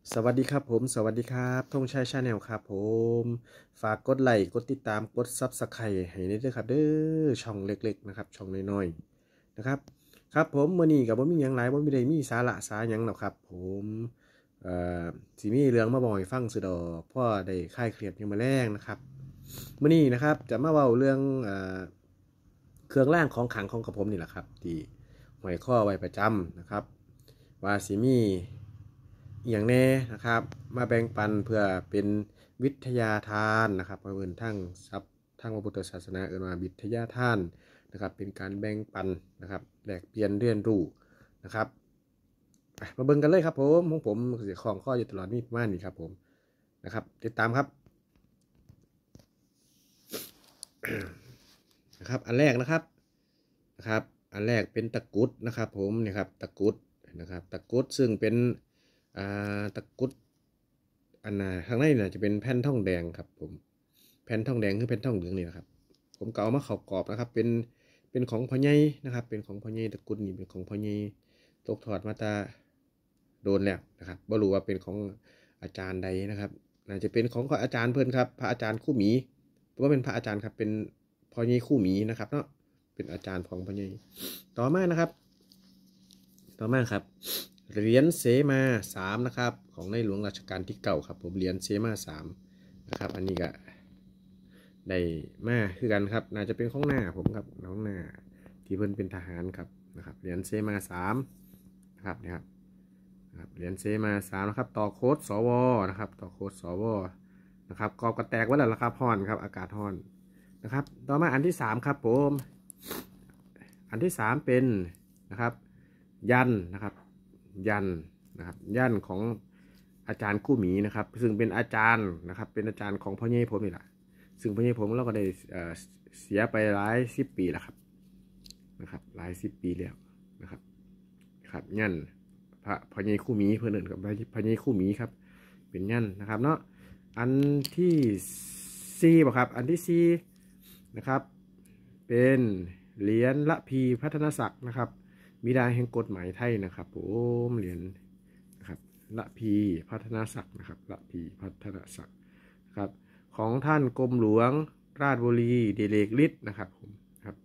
สวัสดีครับผมสวัสดีครับธงชัยชาแนลครับผมฝากกดไลค์กดติดตามกดซับสไครต์ให้ด้วยครับเด้อช่องเล็กๆนะครับช่องน้อยๆนะครับครับผมมื้อนี้กับบ่มีหยังหลายบ่มีได้มีสาระหยังหรอกครับผมเอ่อสิมีเรื่องมาบอกให้ฟังสุดดอกพ่อได้คลายเครียดยามมื้อแลงนะครับมื้อนี้นะครับจะมาเว้าเรื่องเครื่องรางของขลังของกระผมนี่แหละครับที่ห้อยข้อไว้ประจำนะครับว่าสิมี อย่างแน่นะครับมาแบ่งปันเพื่อเป็นวิทยาทานนะครับมาเป็นทั้งทรัพย์ทั้งพระพุทธศาสนาเอ่ยมาวิทยาทานนะครับเป็นการแบ่งปันนะครับแลกเปลี่ยนเรียนรู้นะครับมาเบิ่งกันเลยครับผมของผมเสียของข้ออยู่ตลอดนี่ประมาณนี้ครับผมนะครับติดตามครับนะครับอันแรกนะครับอันแรกเป็นตะกุดนะครับผมนี่ครับตะกุดนะครับตะกุดซึ่งเป็นตะกุดอันข้างในเนี่ยจะเป็นแผ่นทองแดงครับผมแผ่นทองแดงคือแผ่นทองเหลืองนี่นะครับผมก็เอามาเข้ากรอบนะครับเป็นของพ่อใหญ่นะครับเป็นของพ่อใหญ่ตะกุดนี่เป็นของพ่อใหญ่ตกทอดมาตาโดนแล้วนะครับบ่รู้ว่าเป็นของอาจารย์ใดนะครับน่าจะเป็นของอาจารย์เพื่อนครับพระอาจารย์คู่หมีเพราะว่าเป็นพระอาจารย์ครับเป็นพ่อใหญ่คู่หมีนะครับเนาะเป็นอาจารย์ของพ่อใหญ่ต่อมานะครับต่อมาครับ เหรียญเสมาสามนะครับของในหลวงรัชกาลที่เก้าครับผมเหรียญเสมาสามนะครับอันนี้ก็ได้มาคือกันครับน่าจะเป็นของหน้าผมครับน้องหน้าที่เพิ่นเป็นทหารครับนะครับเหรียญเสมาสามนะครับนี่ครับเหรียญเสมาสามนะครับต่อโค้ดสวนะครับต่อโค้ดสวนะครับกรอบกระแตกไว้แล้วละครับฮ้อนครับอากาศฮ้อนนะครับต่อมาอันที่สามครับผมอันที่สามเป็นนะครับยันนะครับยันนะครับยันของอาจารย์คู่หมีนะครับซึ่งเป็นอาจารย์นะครับเป็นอาจารย์ของพ่อเย่ผมนี่แหละซึ่งพ่อเย่ผมเราก็ได้เสียไปหลายสิบปีแล้วครับนะครับหลายสิบปีแล้วนะครับครับยันพระพ่อเย่คู่หมีเพื่อนเอิญกับพ่อเย่คู่หมีครับเป็นยันนะครับเนาะอันที่สี่ป่ะครับอันที่สี่นะครับเป็นเหรียญละพีพัฒนศักดิ์นะครับบิดาแห่งกฎหมายไทยนะครับผมเหรียญนะครับละพีพัฒนศักดิ์นะครับละพีพัฒนศักดิ์ครับของท่านกรมหลวงราชบุรีเดเลกฤทธิ์นะครับผมครับ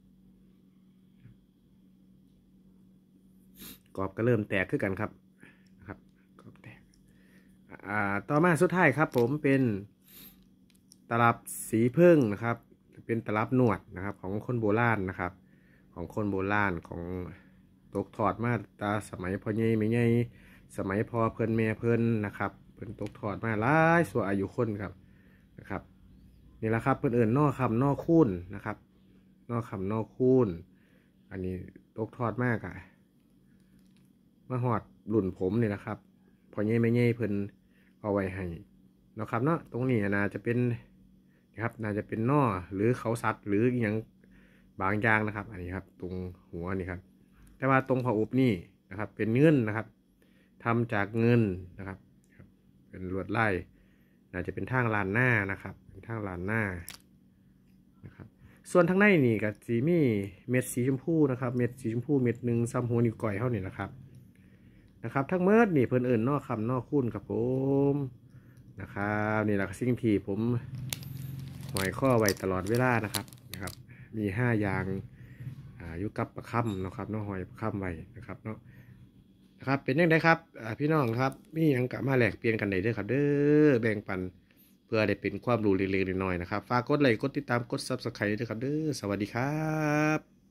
กรอบก็เริ่มแตกขึ้นกันครับนะครับกรอบแตกต่อมาสุดท้ายครับผมเป็นตลับสีพึ่งนะครับเป็นตลับหนวดนะครับของคนโบราณนะครับของคนโบราณของตกทอดมาตาสมัยพ่อใหญ่แม่ใหญ่สมัยพ่อเพิ่นแม่เพิ่นนะครับเพิ่นตกทอดมาหลายส่วนอายุคนครับนะครับนี่แหละครับเพิ่นเอิ้นนอคำนอคูนนะครับนอคำนอคูนอันนี้ตกทอดมากอะมาหอดรุ่นผมนี่แหละครับพ่อใหญ่แม่ใหญ่เพิ่นเอาไว้ให้นะครับเนาะตรงนี้น่าจะเป็นนะครับน่าจะเป็นนอหรือเขาสัตว์หรืออย่างบางอย่างนะครับอันนี้ครับตรงหัวนี่ครับแต่ว่าตรงผาอุบนี่นะครับเป็นเงินนะครับทำจากเงินนะครับเป็นลวดลายน่าจะเป็นทางลานหน้านะครับเป็นทางลานหน้านะครับส่วนทางในนี่กับสีมีเม็ดสีชมพูนะครับเม็ดสีชมพูเม็ดหนึ่งซ้ำหัวนิ้วก้อยเท่านี้นะครับทั้งเมิดนี่เพิ่นเอิญนอกคำนอกคุ้นครับผมนะครับนี่แหละสิ่งที่ผมหอยข้อไว้ตลอดเวลานะครับมี5อย่างอยู่กับประคำนะครับน้องหอยประคำไว้นะครับเนาะนะครับเป็นยังไงครับพี่น้องครับมีอย่างกะมาแลกเปลี่ยนกันได้เด้อครับเด้อแบ่งปันเพื่อได้เป็นความรู้เล็กๆน้อยๆนะครับฝากกดไลค์กดติดตามกด Subscribe ด้วยครับเด้อสวัสดีครับ